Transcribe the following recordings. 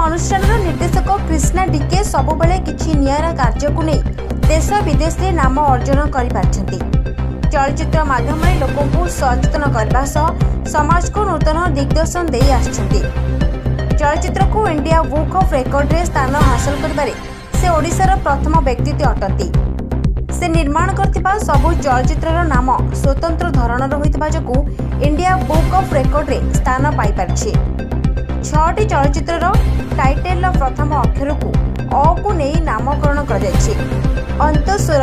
अनुष्ठान निर्देशक कृष्णा डीके सबुबले किछि नियारा कार्य को नहीं देश विदेश में नाम अर्जन कर चलचित्र माध्यम लोकों को सचेतन करने सह समाज को नूतन दिग्दर्शन दे आछंती। चलचित्र को इंडिया बुक ऑफ रेकॉर्ड रे स्थान हासिल करिबारे से ओडिशार प्रथम व्यक्तित्व अटंती। से निर्माण करथिबा सबु चलचित्रर नाम स्वतंत्र धरणर होइतबा जकु इंडिया बुक ऑफ रेकॉर्ड रे स्थान पाई परछि। 6टी चलचित्रर टाइटल प्रथम अक्षर को अ को नहीं नामकरण कर जायछि। अंतस्वर,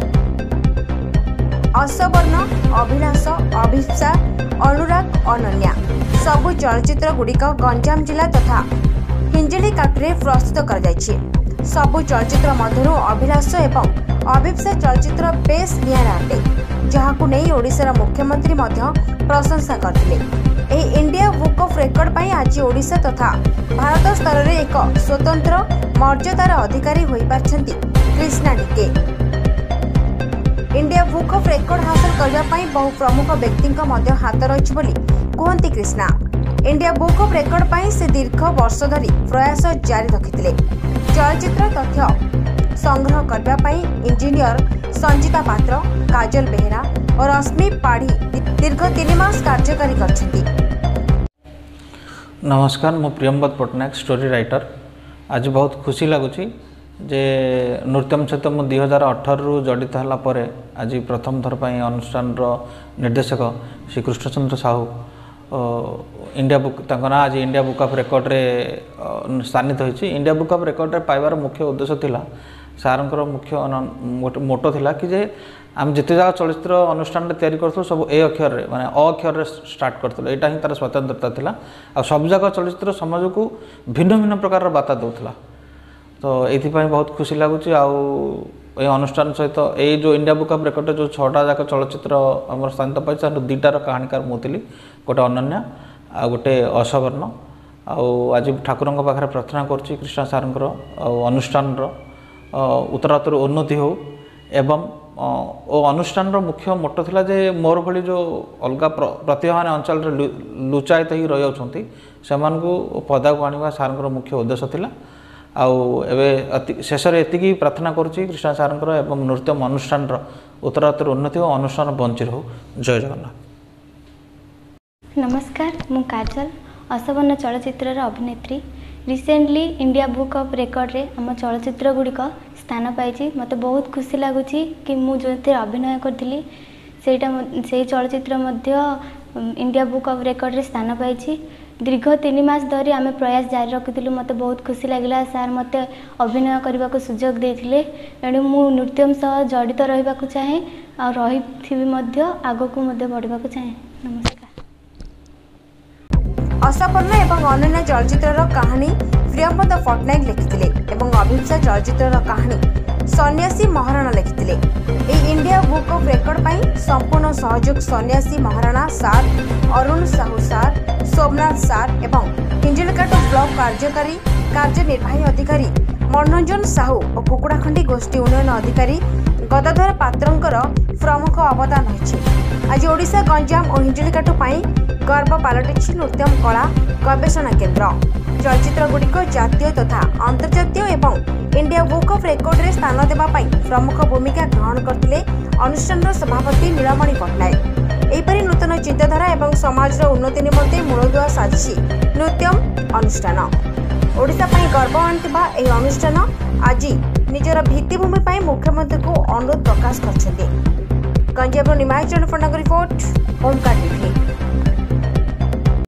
असवर्ण, अभिलाष, अभिप्सा, अनुराग, अनन्या सबु चलचित्र गुड़िक गंजाम जिला तथा हिंजिलीकाटुरे प्रस्तुत कर जायछि। सबु चलचित्र मध्यरु अभिलाष एवं अभिप्सा चलचित्र बेस नियारा अटे, जहाकु नहीं ओडिशार मुख्यमंत्री मध्य प्रशंसा करथिले। एही इंडिया बुक ऑफ रेकॉर्ड पाई आज ओडिशा तथा भारत स्तर रे एक स्वतंत्र मर्यादार अधिकारी होई पारछंती Krishna DK. India book of record हासिल करबा पाई बहु प्रमुख व्यक्तिंक मध्य हाथ रहिछि बोली कहंती Krishna. India book of record पाई से दीर्घ वर्ष धरी प्रयास जारी रखिथिले। चलचित्र तथ्य संग्रह करबा पाई इंजीनियर संजीता पात्र, काजल बेहेरा और रश्मि पाढ़ी दीर्घ 3 मास कार्यकारी करछंती। नमस्कार, मो प्रियंवद पटनायक, स्टोरी राइटर। आज बहुत खुशी लगुची जे नृत्यम सहित मु 2018 रु जड़ित हला परे आज प्रथम थर पाई अनुष्ठान निर्देशक श्री कृष्णचंद्र साहू इंडिया बुक ना आज इंडिया बुक ऑफ रेकॉर्ड रे स्थानित होइछि। इंडिया बुक ऑफ रेकॉर्ड रे पाइबार मुख्य उद्देश्य थिला, सारंकर मुख्य मोटो थिला कि जे आम जिते जगह चलचित्र अनुष्ठान तैयारी करथु सब ए अक्षर रे माने अ अक्षर रे स्टार्ट करथु। एटा ही तार स्वतंत्रता थिला आ सब जगह चलचित्र समाज को भिन्न भिन्न प्रकार बाता दउथला। तो एथि पई बहुत खुशी लागुची। आ ए अनुष्ठान सहित ए जो इंडिया बुक ऑफ रेकॉर्ड जो 6टा जाक चलचित्र हमर स्थानित पाइछ, 2टार कहानीकार मुतिली, गोटे अनन्या आ गोटे असवर्ण। आज ठाकुरंक पाखरे प्रार्थना करछि कृष्णा सारंकर अनुष्ठान उत्तरोत्तर उन्नति हो एवं ओ अनुष्ठान मुख्य मोटो थिला जे मोर भली जो अलगा प्रतिभावान अंचल लुचायित ही रही जाउछंती सेमान को पदा को आनिबा सारंकर मुख्य उद्देश्य थिला। एवं शेष एति प्रार्थना करुच्ची कृष्णा सारंकर एवं नृत्यम अनुष्ठान उत्तरोत्तर उन्नति हो, अनुष्ठान बंची रहो। जय जगन्नाथ। नमस्कार, मु काजल, असवर्ण चलचित्र अभिनेत्री। Recently India book of record रे आम चलचित्र गुड़िक स्थान पाई। मत बहुत खुशी लगुच कि मु जो अभिनय करी से चलचित्र इंडिया बुक ऑफ रेकॉर्ड रे स्थान पाई। दीर्घ 3 मास धरी आम प्रयास जारी रखिलु। मत बहुत खुशी लगिला। सार मत अभिनय करने को सुजोग देथिले। एणु मु नृत्यम सह जड़ित रहिबा को चाहे आ रही आगो को बढ़ा चाहे। नमस्कार। असवर्ण एवं अनन्या चलचित्र कहानी प्रियंवद पटनायक लिखिथिले एवं अभिप्सा चलचित्र कहानी सन्यासी महाराणा लिखिथिले। ए इंडिया बुक ऑफ रेकॉर्ड पाई संपूर्ण सहयोग सन्यासी महाराणा सार, अरुण साहू सार, सोमनाथ सार एवं हिंजिलीकाटु ब्लॉक कार्यकारी कार्यनिर्वाही अधिकारी मनोरंजन साहू और कुकुड़ाखंडी गोष्ठी उन्नयन अधिकारी गदाधर पात्रंकर प्रमुख अवदान रही। आज ओडिशा गंजाम और हिंजिलीकाटु पाई गर्व पलटिछि नृत्यम कला गवेषणा केन्द्र। चलचित्र गुड़िक जातीय तथा अंतर्जातीय एवं इंडिया बुक ऑफ रेकॉर्ड रे स्थान देबा पाई प्रमुख भूमिका ग्रहण करथिले अनुष्ठान सभापति नीलमणि पटनायक। एपरि नूतन चिंताधारा एवं समाज उन्नति निमंते मूलदुआ साजिछि नृत्यम अनुष्ठान। ओडिशा पाई गर्व आनिथिबा एही अनुष्ठान आज निजर भित्तिभूमि पाई मुख्यमंत्री को अनुरोध प्रकाश करछन्ते। गंजाम निमाय चरण फंडांग रिपोर्ट ओमकार टीवी।